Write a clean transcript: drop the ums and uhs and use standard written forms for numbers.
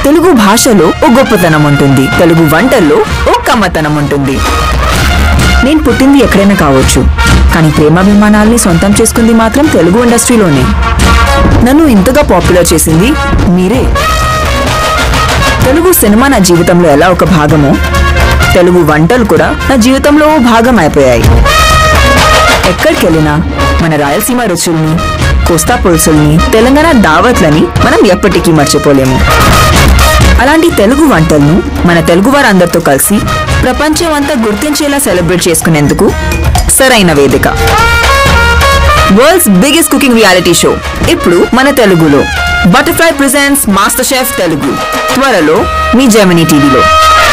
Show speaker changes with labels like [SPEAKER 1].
[SPEAKER 1] తెలుగు భాషలో ఓ గొప్పతనం ఉంటుంది, తెలుగు వంటల్లో ఓ కమ్మతనం ఉంటుంది. నేను పుట్టింది ఎక్కడైనా కావచ్చు, కానీ ప్రేమాభిమానాల్ని సొంతం చేసుకుంది మాత్రం తెలుగు ఇండస్ట్రీలోనే. నన్ను ఇంతగా పాపులర్ చేసింది మీరే. తెలుగు సినిమా నా జీవితంలో ఎలా ఒక భాగమో, తెలుగు వంటలు కూడా నా జీవితంలో ఓ భాగం అయిపోయాయి. ఎక్కడికి వెళ్ళినా మన రాయలసీమ రుచుల్ని, కోస్తా పులుసుల్ని, తెలంగాణ దావత్లని మనం ఎప్పటికీ మర్చిపోలేము. అలాంటి తెలుగు వంటలను మన తెలుగు వారందరితో కలిసి ప్రపంచం అంతా గుర్తించేలా సెలబ్రేట్ చేసుకునేందుకు సరైన వేదిక. World's biggest cooking reality show ఇప్పుడు మన తెలుగులో. Butterfly presents master chef Telugu, త్వరలో మీ జెమినీ టీవీలో.